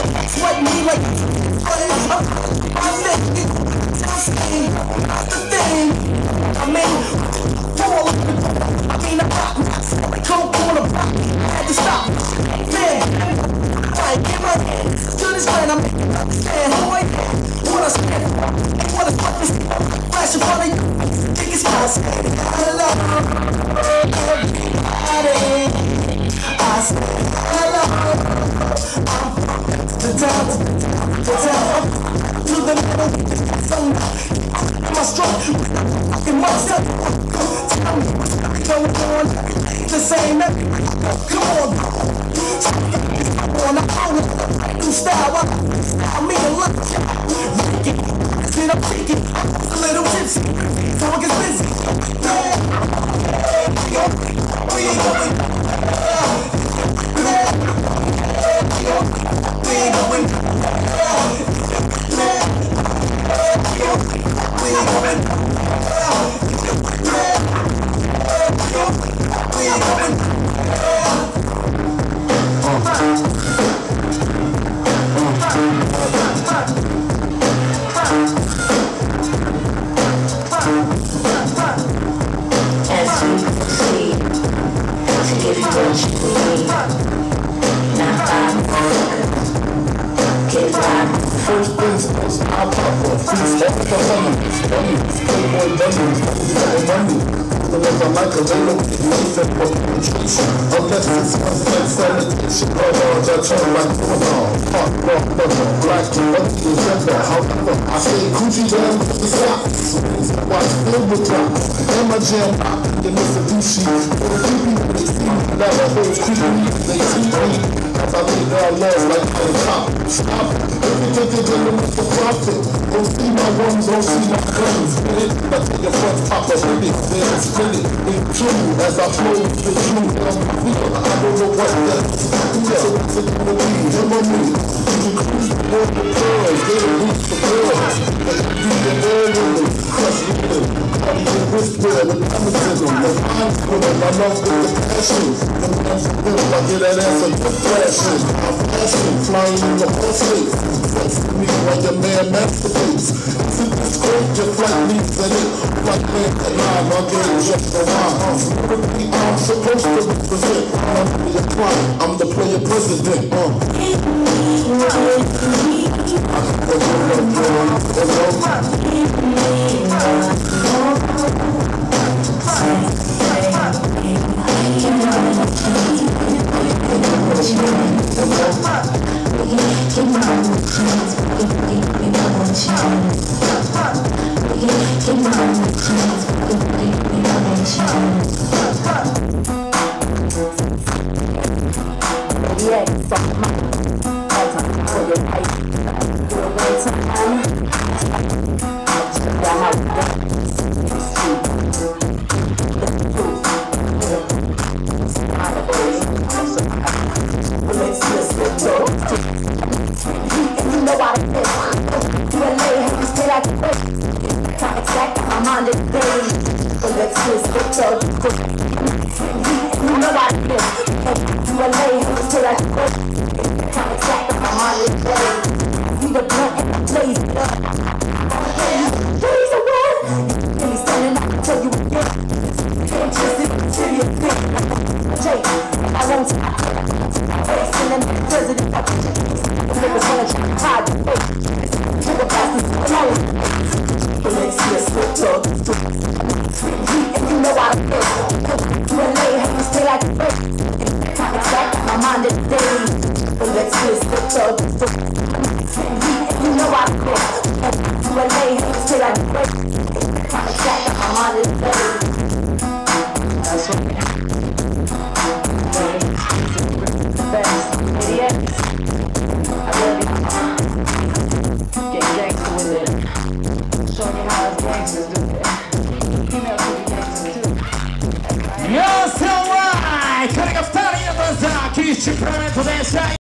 Sweat me like I'm naked. That's the thing. I mean, fall. I mean, I come on the block. Had to stop. Man, I get my hands to this plan. I'm understand who I am. What I stand. And what I fucking flash in front of you. Think it's my hello. Everybody. I say hello. I'm to the town. To the middle, so my strong in my step. Tell me what's going on. The same, come on. I new style. I mean a lot. Sit up, take it. A little tipsy, so it gets busy. We ain't going. We ain't going. As we proceed to give you what you need, now I'm get right. First principles, I'll pop off. Feast off the honeys, playboy dummies, money. If I like a little life and penetration, unless it's unsafe sanitation, I turn like football, hot rock, black and monkey and gender. However, I stay coochie down with the socks. Watch filled with drops, and my jam popping, and Mr. Douchey. For the creepy when they see me, now the hoes creepy, they see me. As I lay down lost like a cop. Stop it, if you take it, then it's a profit. Don't see my ones, don't see my guns. Get it, but take your front pop up with it, then spin it. It's true, as I flow with the truth. I don't know what that is. So what's it gonna be? Him or me? You can cruise the world with girls, get a boost for girls. You can roll with them, crush with them. I'm the whisper with dynamism. The mind's with them, I love with the passion. The ones with them, I get that answer to flashing. I'm flashing, flying in the whole space. Flex to me like a man masterpiece. Sit this great, your flight leaves in it. Like man at 9, I'll get it just for I'm supposed to represent. I'm the player president. You know I quit. To LA, till I break.